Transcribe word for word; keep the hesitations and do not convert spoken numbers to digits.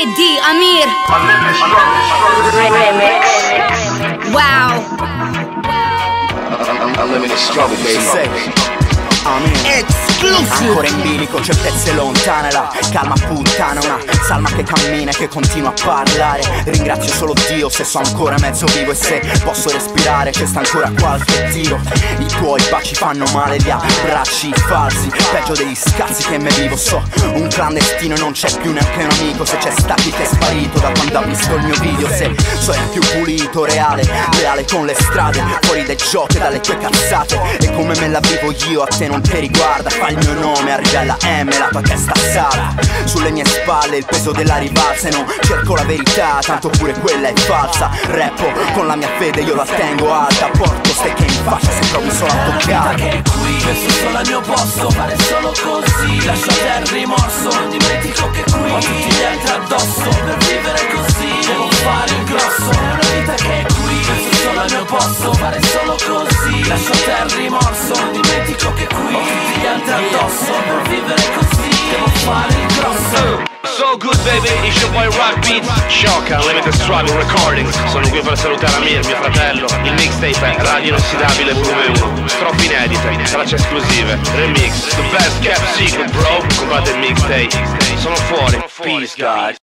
D Amir. Wow. Unlimited struggle, baby. Exclusive. Ancora in bilico, certezze lontane. La calma puttana, una salma che cammina e che continua a parlare. Ringrazio solo Dio se so ancora mezzo vivo e se posso respirare, c'è sta ancora qualche tiro. I tuoi baci fanno male, gli abbracci falsi, peggio degli scazzi che me vivo. So, un clandestino, non c'è più neanche un amico. Se c'è stati che è sparito da quando ha visto il mio video. Se so è più pulito, reale, leale con le strade, fuori dai giochi, dalle tue cazzate. E come me la vivo io a te non ti riguarda. Fa il mio nome, arriva alla M, la tua testa salta sulle mie spalle il peso della rivalsa. E non cerco la verità, tanto pure quella è falsa. Rappo con la mia fede, io la tengo alta. Porto stecche in faccia se provi solo a toccare. Che qui, penso solo al mio posto, fare solo così. Lascio a te il rimorso, non dimentico che qui ho tutti gli altri addosso. Per vivere così, devo fare il grosso. È una vita che è qui, penso solo al mio posto, fare solo così. Lascio a te il rimorso, non dimentico che qui ho tutti gli altri addosso. Per vivere così, devo fare il grosso. So good baby, it's your boy Rock Beat. Shock, Unlimited Struggle Recordings. Sono qui per salutare Amir, mio fratello. Il mixtape è Radio Inossidabile Volume uno. Strofe inedite, tracce esclusive, remix. The best kept secret bro. Comprate il mixtape. Sono fuori, peace guys.